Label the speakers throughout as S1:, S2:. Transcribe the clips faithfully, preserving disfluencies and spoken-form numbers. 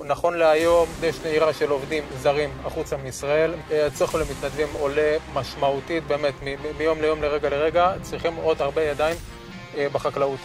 S1: נכון להיום יש נהירה של עובדים זרים החוצה מישראל. הצורך למתנדבים עולה משמעותית, באמת, מיום ליום לרגע לרגע. צריכים עוד הרבה ידיים בחקלאות.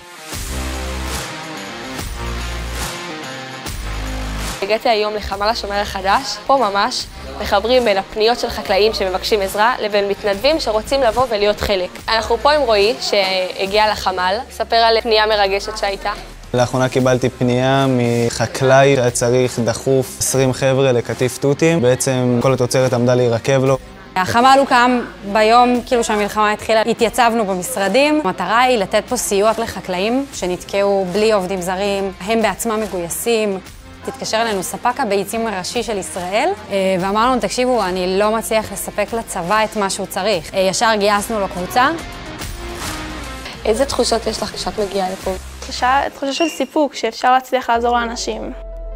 S2: הגעתי היום לחמ"ל השומר החדש. פה ממש מחברים בין הפניות של חקלאים שמבקשים עזרה לבין מתנדבים שרוצים לבוא ולהיות חלק. אנחנו פה עם רועי שהגיע לחמ"ל. ספר על פנייה מרגשת שהייתה.
S3: לאחרונה קיבלתי פנייה מחקלאי שהיה צריך דחוף עשרים חבר'ה לקטיף תותים. בעצם כל התוצרת עמדה להירקב לו.
S4: החמ"ל הוא קם ביום כאילו שהמלחמה התחילה. התייצבנו במשרדים. המטרה היא לתת פה סיוע לחקלאים שנתקעו בלי עובדים זרים. הם בעצמם מגויסים. התקשר אלינו ספק הביצים הראשי של ישראל ואמר לנו, תקשיבו, אני לא מצליח לספק לצבא את מה שהוא צריך. ישר גייסנו לו קבוצה.
S2: איזה תחושות יש לך כשאת מגיעה לפה?
S5: תחושה, תחושה של סיפוק, שאפשר להצליח לעזור לאנשים.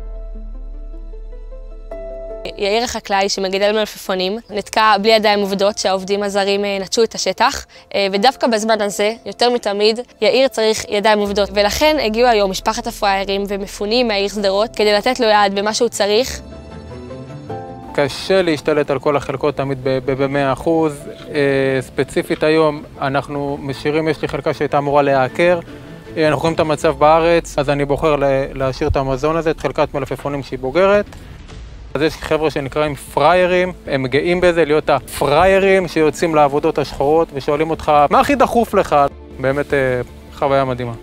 S2: יאיר החקלאי שמגדל מלפפונים נתקע בלי ידיים עובדות שהעובדים הזרים נטשו את השטח, ודווקא בזמן הזה, יותר מתמיד, יאיר צריך ידיים עובדות, ולכן הגיעו היום משפחת הפריירים ומפונים מהעיר שדרות כדי לתת לו יד במה שהוא צריך.
S1: קשה להשתלט על כל החלקות תמיד ב-מאה אחוז. ספציפית היום אנחנו משאירים, יש לי חלקה שהייתה אמורה להיעקר. אנחנו רואים את המצב בארץ, אז אני בוחר להשאיר את המזון הזה, את חלקת מלפפונים שהיא בוגרת. אז יש חבר'ה שנקראים פריירים, הם גאים בזה להיות הפריירים שיוצאים לעבודות השחורות ושואלים אותך, מה הכי דחוף לך? באמת חוויה מדהימה.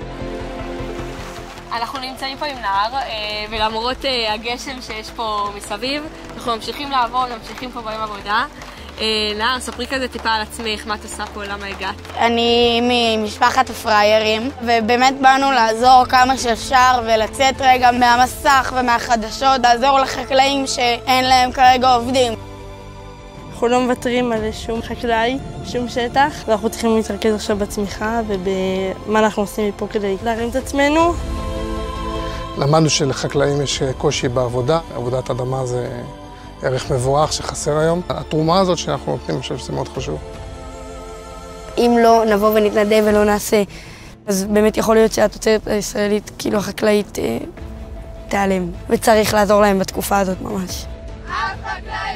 S2: אנחנו נמצאים פה עם נהר, ולמרות הגשם שיש פה מסביב, אנחנו ממשיכים לעבוד, ממשיכים פה ביום עבודה. נהר, ספרי כזה טיפה על עצמך, מה את עושה פה, למה הגעת?
S6: אני ממשפחת הפריירים, ובאמת באנו לעזור כמה שאפשר ולצאת רגע מהמסך ומהחדשות, לעזור לחקלאים שאין להם כרגע עובדים.
S5: אנחנו לא מוותרים על שום חקלאי, שום שטח, ואנחנו צריכים להתרכז עכשיו בצמיחה ובמה אנחנו עושים מפה כדי להרים את עצמנו.
S7: למדנו שלחקלאים יש קושי בעבודה, עבודת אדמה זה ערך מבורך שחסר היום. התרומה הזאת שאנחנו נותנים, אני חושב שזה מאוד חשוב.
S6: אם לא נבוא ונתנדב ולא נעשה, אז באמת יכול להיות שהתוצרת הישראלית, כאילו החקלאית, תיעלם, וצריך לעזור להם בתקופה הזאת ממש.